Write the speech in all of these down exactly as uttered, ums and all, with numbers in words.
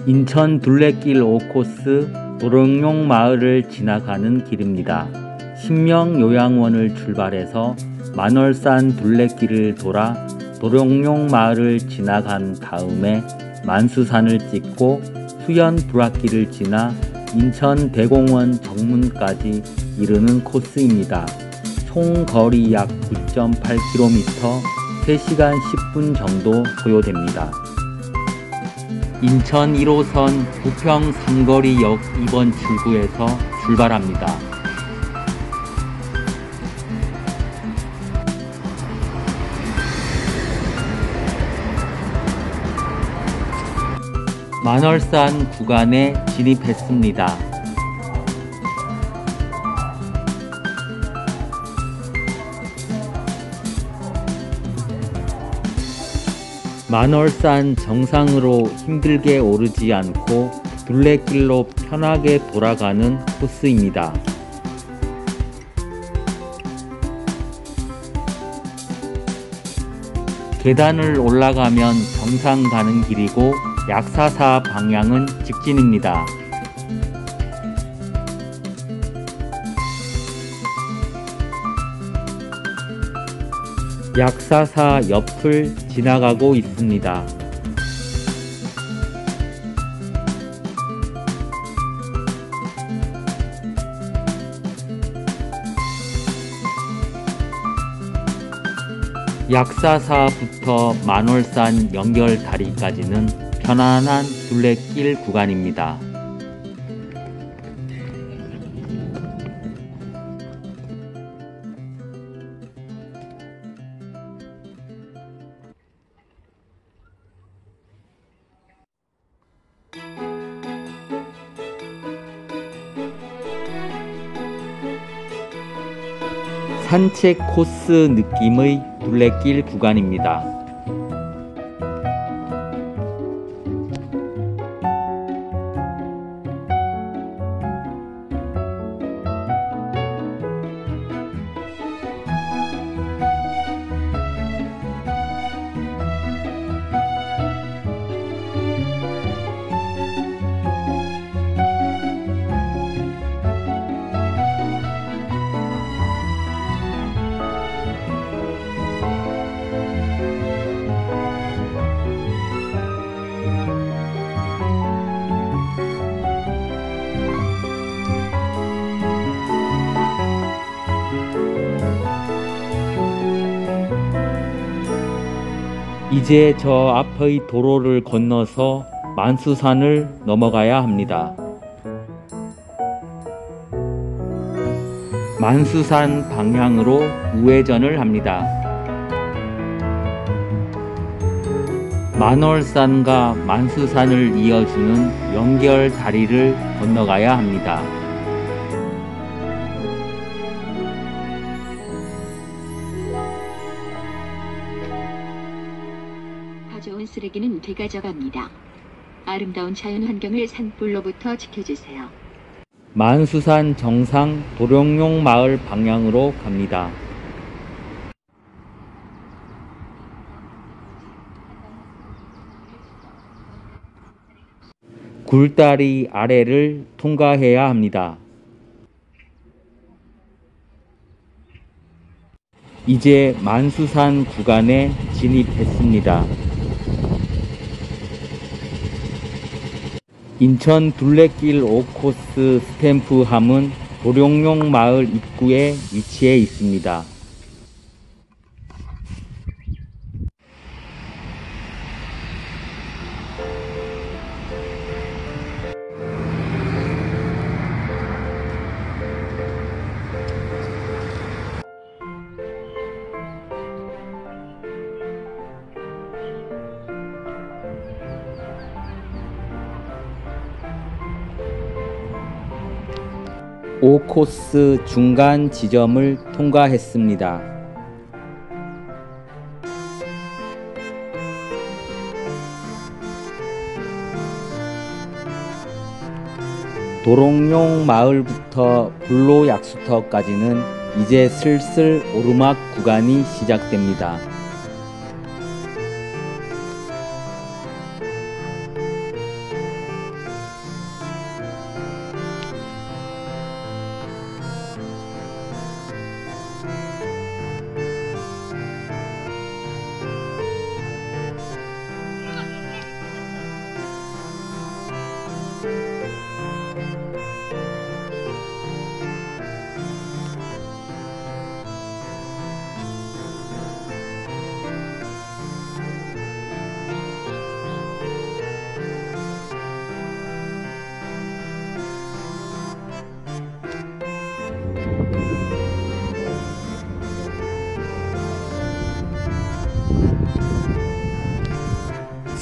인천 둘레길 오 코스 도롱뇽 마을을 지나가는 길입니다. 신명요양원을 출발해서 만월산 둘레길을 돌아 도롱뇽 마을을 지나간 다음에 만수산을 찍고 수연 불악기를 지나 인천 대공원 정문까지 이르는 코스입니다. 총 거리 약 구 점 팔 킬로미터, 세 시간 십 분 정도 소요됩니다. 인천 일 호선 부평 삼거리역 이 번 출구에서 출발합니다. 만월산 구간에 진입했습니다. 만월산 정상으로 힘들게 오르지 않고 둘레길로 편하게 돌아가는 코스입니다. 계단을 올라가면 정상 가는 길이고 약사사 방향은 직진입니다. 약사사 옆을 지나가고 있습니다. 약사사부터 만월산 연결다리까지는 편안한 둘레길 구간입니다. 산책 코스 느낌의 둘레길 구간입니다. 이제 저 앞의 도로를 건너서 만수산을 넘어가야 합니다. 만수산 방향으로 우회전을 합니다. 만월산과 만수산을 이어주는 연결 다리를 건너가야 합니다. 가져온 쓰레기는 되가져갑니다. 아름다운 자연환경을 산불로부터 지켜주세요. 만수산 정상 도롱뇽 마을 방향으로 갑니다. 굴다리 아래를 통과해야 합니다. 이제 만수산 구간에 진입했습니다. 인천 둘레길 오 코스 스탬프함은 도롱뇽 마을 입구에 위치해 있습니다. 오 코스 중간 지점을 통과했습니다. 도롱뇽 마을부터 불로약수터까지는 이제 슬슬 오르막 구간이 시작됩니다.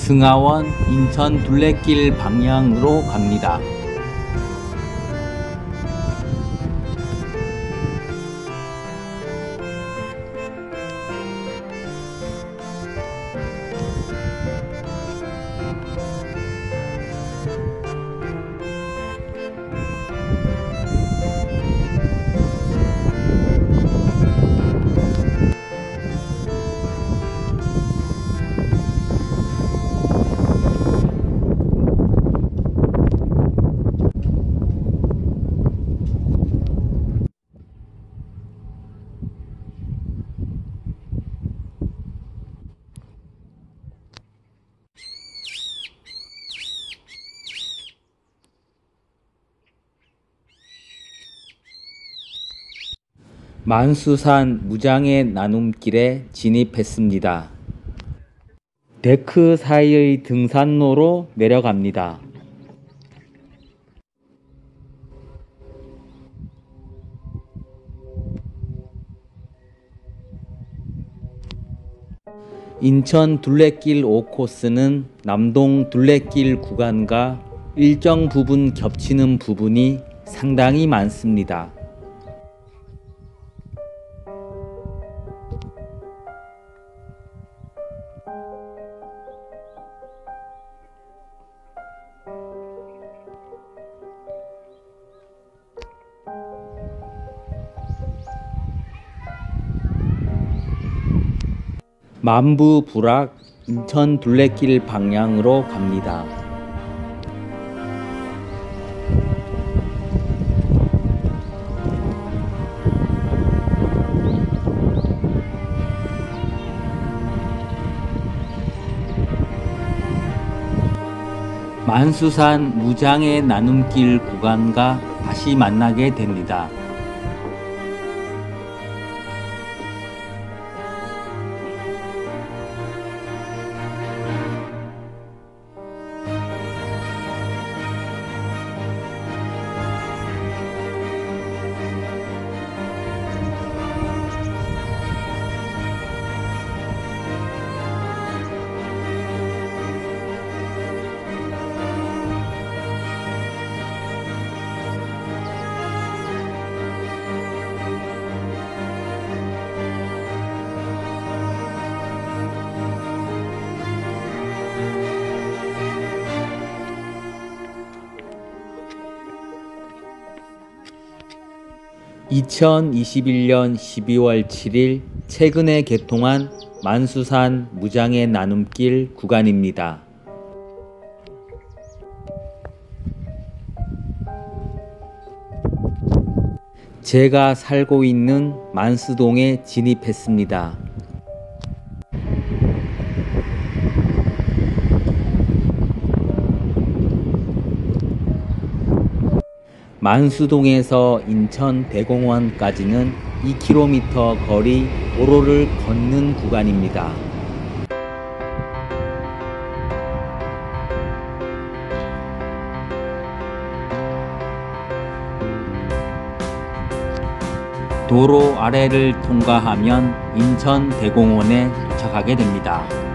승하원 인천 둘레길 방향으로 갑니다. 만수산 무장의 나눔길에 진입했습니다. 데크 사이의 등산로로 내려갑니다. 인천 둘레길 오 코스는 남동 둘레길 구간과 일정 부분 겹치는 부분이 상당히 많습니다. 만부부락 인천 둘레길 방향으로 갑니다. 만수산 무장의 나눔길 구간과 다시 만나게 됩니다. 이천이십일년 십이월 칠일 최근에 개통한 만수산 무장의 나눔길 구간입니다. 제가 살고 있는 만수동에 진입했습니다. 만수동에서 인천대공원까지는 이 킬로미터 거리 도로를 걷는 구간입니다. 도로 아래를 통과하면 인천대공원에 도착하게 됩니다.